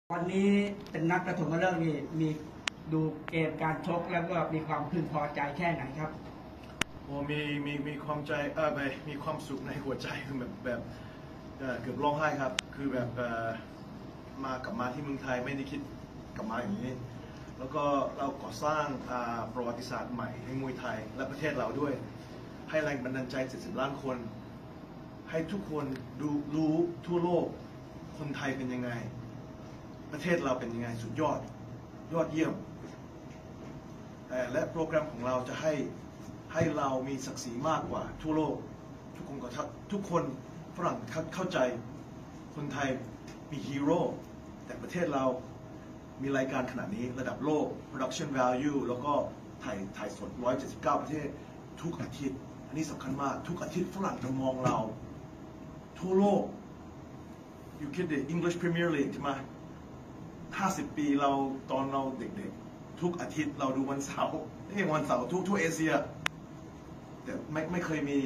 วันนี้เป็นนัดปฐมฤกษ์นี่มีดูเกมการชกแล้วก็มีความพึงพอใจแค่ไหนครับโอ้มีความใจมีความสุขในหัวใจคือแบบเกือบร้องไห้ครับคือแบบกลับมาที่เมืองไทยไม่ได้คิดกลับมาอย่างนี้แล้วก็เราก่อสร้างประวัติศาสตร์ใหม่ให้มวยไทยและประเทศเราด้วยให้แรงบันดาลใจ70 ล้านคนให้ทุกคนรู้ทั่วโลกคนไทยเป็นยังไงประเทศเราเป็นยังไงสุดยอดเยี่ยมและโปรแกรมของเราจะให้เรามีศักดิ์ศรีมากกว่าทั่วโลกทุกคนฝรั่งเข้าใจคนไทยมีฮีโร่แต่ประเทศเรามีรายการขนาดนี้ระดับโลก production value แล้วก็ถ่ายสด179 ประเทศทุกอาทิตย์อันนี้สำคัญมากทุกอาทิตย์ฝรั่งจะมองเราทั่วโลกอยู่คิดดิ English Premier League ใช่ไหม50 ปีเราตอนเราเด็กๆทุกอาทิตย์เราดูวันเสาร์วันเสาร์ทั่วเอเชียแต่ไม่เคยมี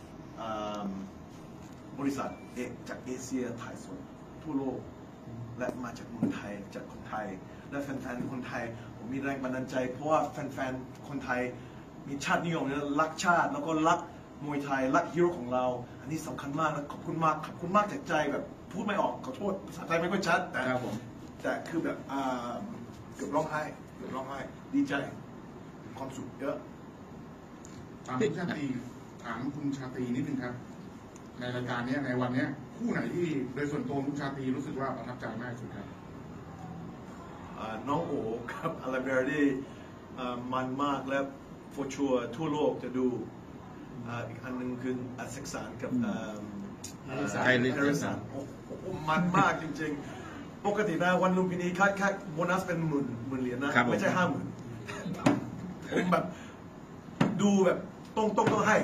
บริษัทจากเอเชียถ่ายสดทั่วโลกและมาจากเมืองไทยจากคนไทยและแฟนๆคนไทยผมมีแรงบันดาลใจเพราะว่าแฟนๆคนไทยมีชาตินิยมรักชาติแล้วก็รักมวยไทยรักฮีโร่ของเราอันนี้สำคัญมากและขอบคุณมากจากใจแบบพูดไม่ออกขอโทษภาษาไทยไม่ค่อยชัดแต่คือแบบเกือบร้องไห้ดีใจความสุขเยอะถามคุณชาตรีนิดนึงครับในรายการนี้ในวันนี้คู่ไหนที่โดยส่วนตัวคุณชาตรีรู้สึกว่าประทับใจมากที่สุดครับน้องโอ๋กับอาราเบร์ดี้มันมากและโฟชัวทั่วโลกจะดูอีกอันหนึ่งคือเซ็กซานกับไทลิสันมันมากจริงๆปกตินะวันลุมพินีค่าโบนัสเป็นหมื่นเหรียญนะไม่ใช่50,000ผมแบบดูแบบต้องให้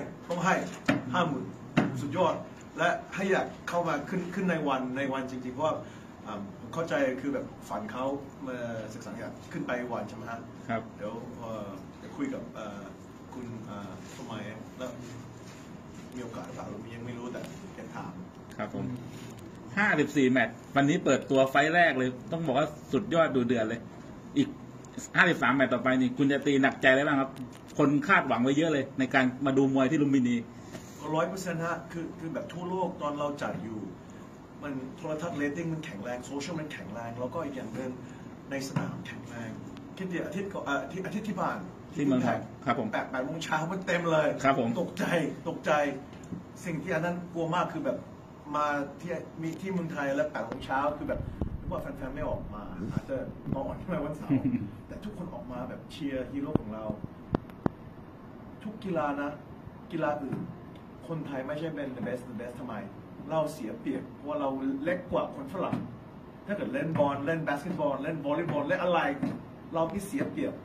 50,000สุดยอดและให้อยากเข้ามาขึ้นในวันจริงๆเพราะว่าผมเข้าใจคือแบบฝันเขามาศึกษาอยากขึ้นไปวันใช่ไหมครับเดี๋ยวจะคุยกับคุณสมัยแล้วมีโอกาสหรือเปล่ายังไม่รู้แต่แกถามครับผม54 แมตช์วันนี้เปิดตัวไฟแรกเลยต้องบอกว่าสุดยอดดูเดือดเลยอีก53 แมตช์ต่อไปนี่คุณจะตีหนักใจอะไรบ้างครับคนคาดหวังไว้เยอะเลยในการมาดูมวยที่ลุมพินี 100%ฮะคือแบบทั่วโลกตอนเราจัดอยู่มันโทรทัศน์เรตติ้งมันแข็งแรงโซเชียลมันแข็งแรงแล้วก็อีกอย่างหนึ่งในสนามแข็งแรงคิดดีอาทิตย์ที่ผ่านที่เมืองไทยครับผม 8 โมงเช้ามันเต็มเลยครับผมตกใจสิ่งที่อันนั้นกลัวมากคือแบบมาที่เมืองไทยแล้ว8 โมงเช้าคือแบบนึกว่าแฟนๆไม่ออกมาอาจจะนอนที่วันเสาร์แต่ทุกคนออกมาแบบเชียร์ฮีโร่ของเราทุกกีฬานะกีฬาอื่นคนไทยไม่ใช่เป็น the best ทำไมเราเสียเปรียบเพราะว่าเราเล็กกว่าคนฝรั่งถ้าเกิดเล่นบอลเล่นบาสเกตบอลเล่นวอลเลย์บอลเล่นอะไรเราไม่เสียเปรียบ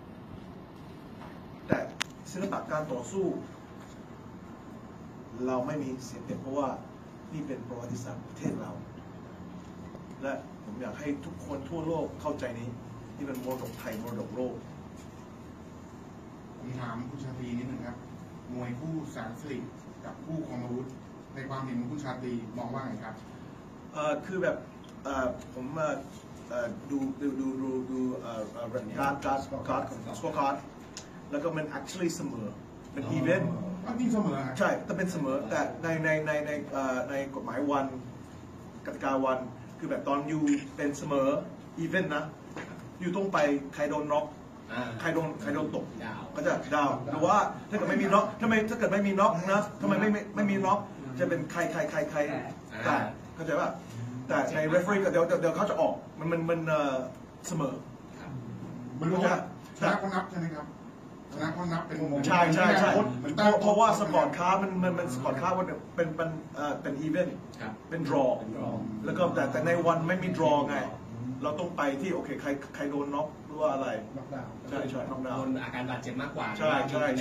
แต่ศิลปะการต่อสู้เราไม่มีเสียเปรียบเพราะว่านี่เป็นประวัติศาสตร์ประเทศเราและผมอยากให้ทุกคนทั่วโลกเข้าใจนี้นี่เป็นมรดกไทยมรดกโลกผมถามคุณชาตรีนิดนึงครับมวยคู่แสนสิริกับคู่คอมอาวุธในความเห็นของคุณชาตรีมองว่าไงครับคือแบบผมดูการสกอร์การ์ดแล้วก็มัน actually เสมอเป็นอีเวนต์เสมอใช่แต่เป็นเสมอแต่ในกฎหมายวันกติกาวันคือแบบตอนอยู่เป็นเสมออีเวนต์นะอยู่ต้องไปใครโดนน็อกใครโดนตกก็จะดาวหรือว่าถ้าเกิดไม่มีน็อกถ้าเกิดไม่มีน็อกนะทำไมไม่มีน็อกจะเป็นใครแต่เข้าใจป่ะแต่ใน referee เดี๋ยวเขาจะออกมันเสมอมันรู้ว่าชนะเขานับใช่ไหมครับชนะเขานับเป็นใช่เพราะว่าสปอร์ตคาร์มันสปอร์ตคาร์เป็นอีเวนต์เป็น draw แล้วก็แต่ในวันไม่มี draw ไงเราต้องไปที่โอเคใครโดนน็อกหรือว่าอะไรใช่น็อกดาวน์โดนอาการบาดเจ็บมากกว่าใช่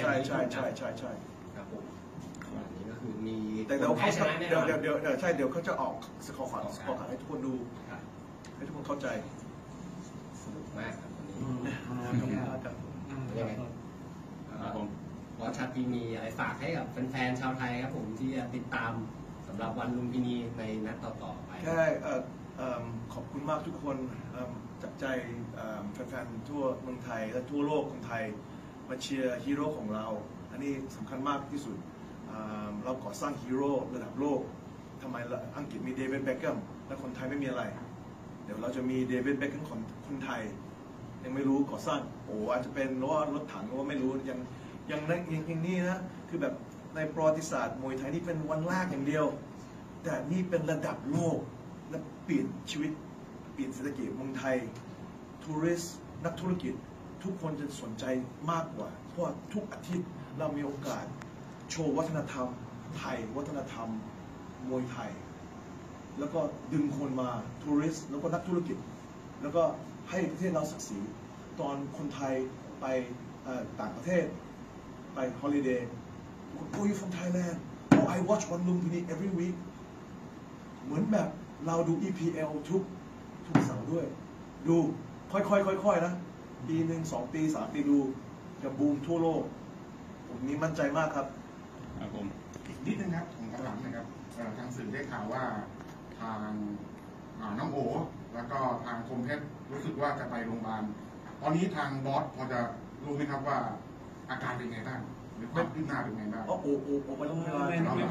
ครับผมนี่ก็คือมีแต่เดี๋ยวเขาจะออกสกอร์ขวัญให้ทุกคนดูให้ทุกคนเข้าใจสนุกมากครับวันนี้ยังไงขอชาตรีมีอะไรฝากให้กับแฟนๆชาวไทยครับผมที่จะติดตามสำหรับวันลุมพินีในนัดต่อๆไปแค่ขอบคุณมากทุกคนจากใจแฟนๆทั่วเมืองไทยและทั่วโลกคนไทยมาเชียร์ฮีโร่ของเรา อันนี้สำคัญมากที่สุดเราก่อสร้างฮีโร่ระดับโลกทำไมอังกฤษมีเดวิดเบคแฮมและคนไทยไม่มีอะไร เดี๋ยวเราจะมีเดวิดเบคแฮมของคนไทยยังไม่รู้ก่อสร้างอาจจะเป็นรถถังว่าไม่รู้ยังนี่นะคือแบบในประวัติศาสตร์มวยไทยนี่เป็นวันแรกอย่างเดียวแต่นี่เป็นระดับโลกและเปลี่ยนชีวิตเปลี่ยนเศรษฐกิจเมืองไทยทัวริสต์นักธุรกิจทุกคนจะสนใจมากกว่าเพราะทุกอาทิตย์เรามีโอกาสโชว์วัฒนธรรมไทยวัฒนธรรมมวยไทยแล้วก็ดึงคนมาทัวริสต์แล้วก็นักธุรกิจแล้วก็ให้ประเทศเราศักดิ์ศรีตอนคนไทยไปต่างประเทศไปฮอลิเดย์Oh you from Thailand Oh I watch One Lumpini every week เหมือนแบบเราดู EPL ทุกเสาร์ด้วยดูค่อยๆนะปีหนึ่ง2 ปี 3 ปีดูจะบูมทั่วโลกผมนี้มั่นใจมากครับครับผมอีกนิดนึงครับของกำลังนะครับทางสื่อได้ข่าวว่าทางน้องโอแล้วก็ทางคมเพชรรู้สึกว่าจะไปโรงพยาบาลตอนนี้ทางบอสพอจะรู้ไหมครับว่าอาการเป็นไงบ้างหรือความคืบหน้าเป็นไงบ้างโอ้ไปโรงพยาบาล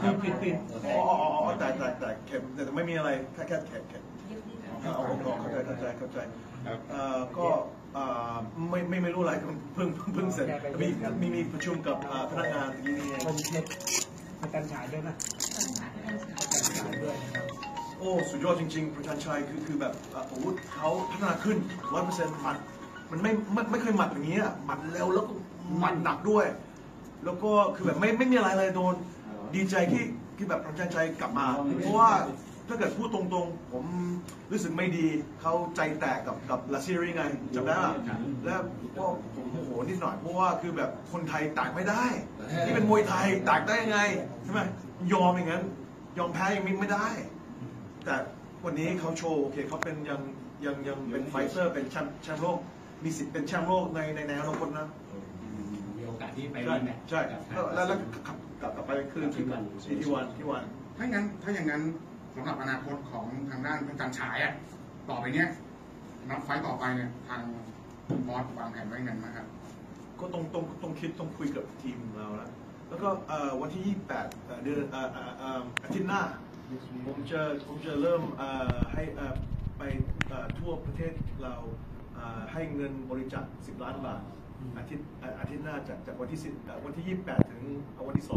แต่เข็มแต่ไม่มีอะไรแค่เข็มเข้าใจก็ไม่รู้อะไรเพิ่งเสร็จมีประชุมกับพนักงานที่นี่ประกันฉายด้วยนะประกันฉายด้วยโอ้สุดยอดจริงๆประกันชัยคือแบบอาวุธเขาพัฒนาขึ้น 100% มันไม่เคยหมัดอย่างนี้หมัดเร็วแล้วก็หมัดหนักด้วยแล้วก็คือแบบไม่มีอะไรเลยโดนดีใจที่แบบประกันชัยกลับมาเพราะว่าถ้าเกิดพูดตรงๆผมรู้สึกไม่ดีเขาใจแตกกับลาซิรีไงจำได้ป่ะแล้วก็ผมโมโหนิดหน่อยเพราะว่าคือแบบคนไทยแตกไม่ได้นี่เป็นมวยไทยแตกได้ยังไงใช่ไหมยอมอย่างนั้นยอมแพ้ยังไม่ได้แต่วันนี้เขาโชว์โอเคเขาเป็นยังเป็นไฟเตอร์เป็นแชมป์โลกมีสิทธิ์เป็นแชมป์โลกในอนาคตนะมีโอกาสที่ไปรีแมตช์ใช่แล้วกลับไปคืนที่วันถ้าอย่างนั้นสำหรับอนาคตของทางด้านการฉายต่อไปเนี้ยนับไฟต่อไปเนี่ยทางบอสวางแผนไว้ไงนะครับก็ต้องคิดต้องคุยกับทีมเราแล้วก็วันที่28เดือนอาทิตย์หน้าผมจะเริ่มให้ไปทั่วประเทศเราให้เงินบริจาค10 ล้านบาทอาทิตย์หน้าจากวันที่28ถึงวันที่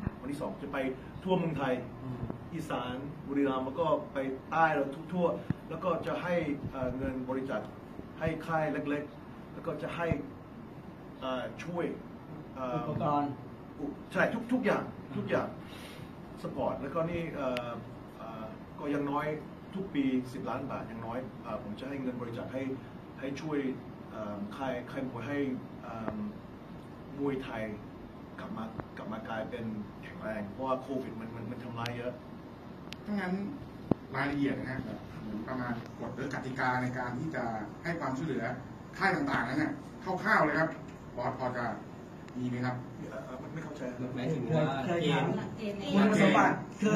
2จะไปทั่วเมืองไทยอีสานบุรีรัมย์แล้วก็ไปใต้เราทั่วแล้วก็จะให้เงินบริจาคให้ค่ายเล็กๆแล้วก็จะให้ช่วยอุปกรณ์ใช่ทุกอย่างสปอร์ตแล้วก็นี่ก็ยังน้อยทุกปี10 ล้านบาทยังน้อยผมจะให้เงินบริจาคให้ช่วยค่ายมวยให้มวยไทยกลับมากลายเป็นแข็งแรงเพราะว่าโควิดมันทำลายเยอะถ้างั้นรายละเอียดนะฮะเหมือนประมาณกฎหรือกติกาในการที่จะให้ความช่วยเหลือค่ายต่างๆนั้นเนี่ยคร่าวๆเลยครับบอสพอจะมีไหมครับไม่เข้าใจหมายถึงว่าเคยถามคุณสมบัติ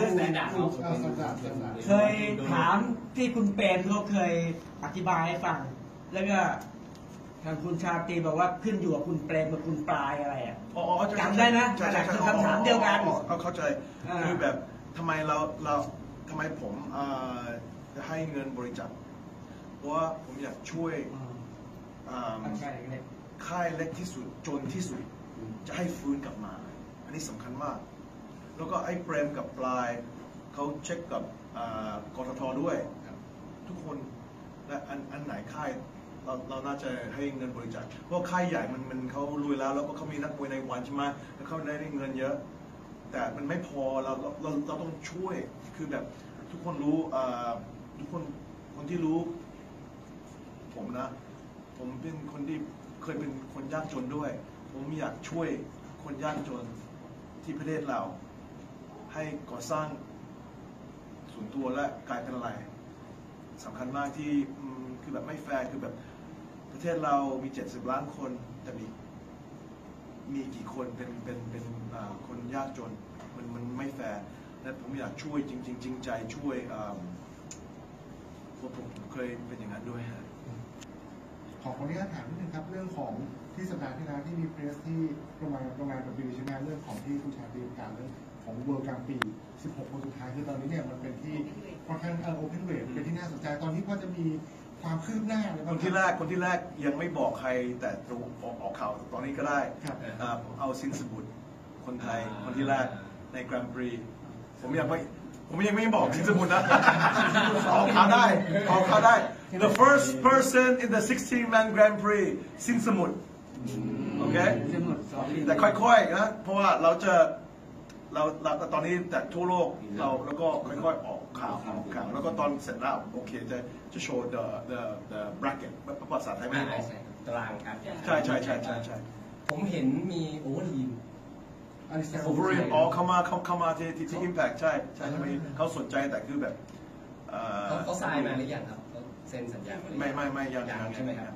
เคยถามที่คุณเปรมเขาเคยอธิบายให้ฟังแล้วก็ทางคุณชาตรีบอกว่าขึ้นอยู่กับคุณเปรมกับคุณปลายอะไรจำได้นะคำถามเดียวกันเข้าใจคือแบบทำไมผมจะให้เงินบริจาคเพราะว่าผมอยากช่วยค่ายเล็กที่สุดจนที่สุดจะให้ฟื้นกลับมาอันนี้สำคัญมากแล้วก็ไอ้เปรมกับปลายเขาเช็คกับกททด้วยทุกคนและอันไหนค่ายเราน่าจะให้เงินบริจาคเพราะค่ายใหญ่มันเขารวยแล้วก็เขามีนักมวยในวันใช่ไหมแล้วเขาได้เงินเยอะแต่มันไม่พอเราต้องช่วยคือแบบทุกคนรู้ทุกคนที่รู้ผมนะผมเป็นคนที่เคยเป็นคนยากจนด้วยผมอยากช่วยคนยากจนที่ประเทศเราให้ก่อสร้างส่วนตัวและกลายเป็นอะไรสำคัญมากที่คือแบบไม่แฟร์คือแบบประเทศเรามี70 ล้านคนแต่มีกี่คนเป็นคนยากจนมันไม่แฟร์และผมอยากช่วยจริงใจช่วยผมเคยเป็นอย่างนั้นด้วยฮะขออนุญาตถามนิดนึงครับเรื่องของที่สัปดาห์ที่แล้วที่มีเพรสที่โรงงานกับบิวใช่ไหมเรื่องของที่คุณชาติการเรื่องของเวิร์กลางปี 16 คนสุดท้ายคือตอนนี้เนี่ยมันเป็นที่ค่อนข้างโอเพนเวทเป็นที่น่าสนใจตอนนี้พอจะมีความคืบหน้าอะไรบ้างคนที่แรกยังไม่บอกใครแต่ออกข่าวตอนนี้ก็ได้ครับผมเอาซินสบุตรคนไทยคนที่แรกในแกรนด์ปรีผมยังไม่บอกซินสบุตรนะ ออกข่าวได้ the first person in the 16-man Grand Prix ซินสมุทรโอเคแต่ค่อยๆนะเพราะว่าเราตอนนี้แต่ทั่วโลกแล้วก็ค่อยๆออกข่าวแล้วก็ตอนเสร็จแล้วโอเคจะโชว์ the bracket ภาษาไทยไม่ได้บอกตารางการใช่ผมเห็นมีโอเวอร์ทีมโอเวอร์อ๋อเข้ามาที่ Impact ใช่ไหมเขาสนใจแต่คือแบบเขาทรายมาหรือยังครับเขาเซ็นสัญญามาหรือยังไม่ยังใช่ไหมครับ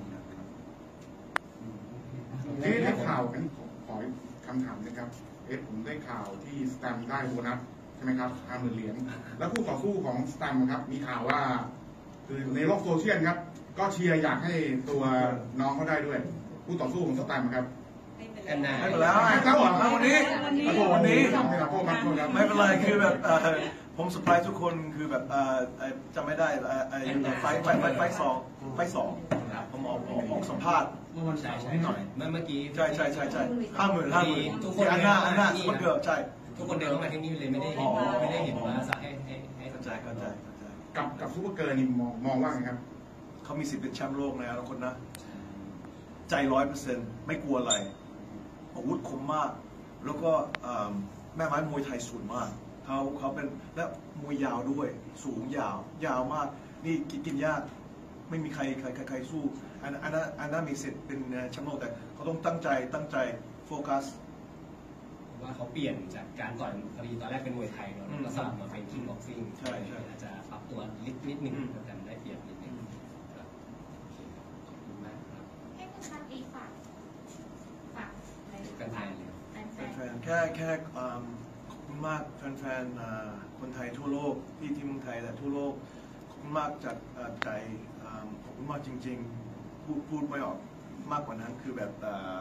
ที่ได้ข่าวกันขอคำถามนะครับผมได้ข่าวที่สแตมได้โบนัสใช่ไหมครับ50,000 เหรียญแล้วคู่ต่อสู้ของสแตมครับมีข่าวว่าคือในโลกโซเชียลครับก็เชียร์อยากให้ตัวน้องเขาได้ด้วยคู่ต่อสู้ของสแตมครับกันนาไม่เป็นไรวันนี้ไม่เป็นไรคือแบบผมสปายทุกคนคือแบบจำไม่ได้ไฟสองผมออกสัมภาษณ์เมื่อวันเสาร์นิดหน่อยเมื่อกี้ใช่50,000 ทุกคนอันหน้ามันเกือบใช่ทุกคนเดินเข้ามาที่นี่เลยไม่ได้เห็นว่าให้เข้าใจกับซูเปอร์เกิร์ลนี่มองว่าไงครับเขามีสิทธิ์เป็นแชมป์โลกนะทุกคนนะใจ 100%ไม่กลัวอะไรอาวุธคมมากแล้วก็แม่ไม้มวยไทยสูงมากเขาเป็นและมวยยาวด้วยสูงยาวมากนี่กินยากไม่มีใครสู้อันนั้นมีสิทธิ์เป็นแชมป์โลกแต่เขาต้องตั้งใจโฟกัสว่าเขาเปลี่ยนจากการต่อยพอดีตอนแรกเป็นมวยไทยเนาะแล้วก็สลับมาเป็นคิกบ็อกซิ่งอาจจะปรับตัวนิดนึงแต่ได้เปรียบนิดนึงครับขอบคุณมากครับให้คุณชาติฝากกันไทยเลยแฟนๆแค่ขอบคุณมากแฟนๆคนไทยทั่วโลกที่เมืองไทยแต่ทั่วโลกขอบคุณมากจากใจขอบคุณมากจริงๆพูดไม่ออกมากกว่านั้นคือแบบ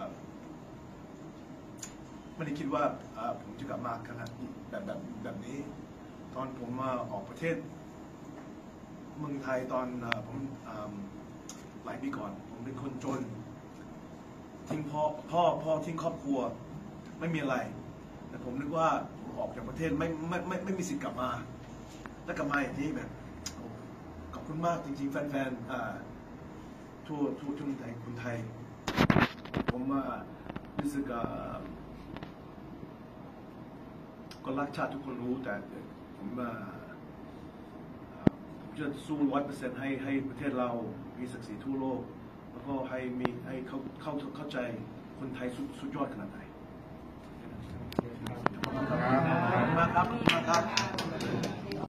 ไม่ได้คิดว่าผมจะกลับมาขนาดแบบนี้ตอนผมมาออกประเทศเมืองไทยตอนผมหลายปีก่อนผมเป็นคนจนทิ้งพ่อทิ้งครอบครัวไม่มีอะไรแต่ผมนึกว่าผมออกจากประเทศไม่มีสิทธิ์กลับมาแล้วกลับมาอย่างนี้แบบขอบคุณมากจริงๆแฟนๆทั่วไทยคนไทยผมรู้สึกก็รักชาติทุกคนรู้แต่ผมจะสู้ 100% ให้ประเทศเรามีศักดิ์ศรีทั่วโลกแล้วก็ให้เข้าใจคนไทยสุดยอดขนาดไหนขอบคุณมากครับ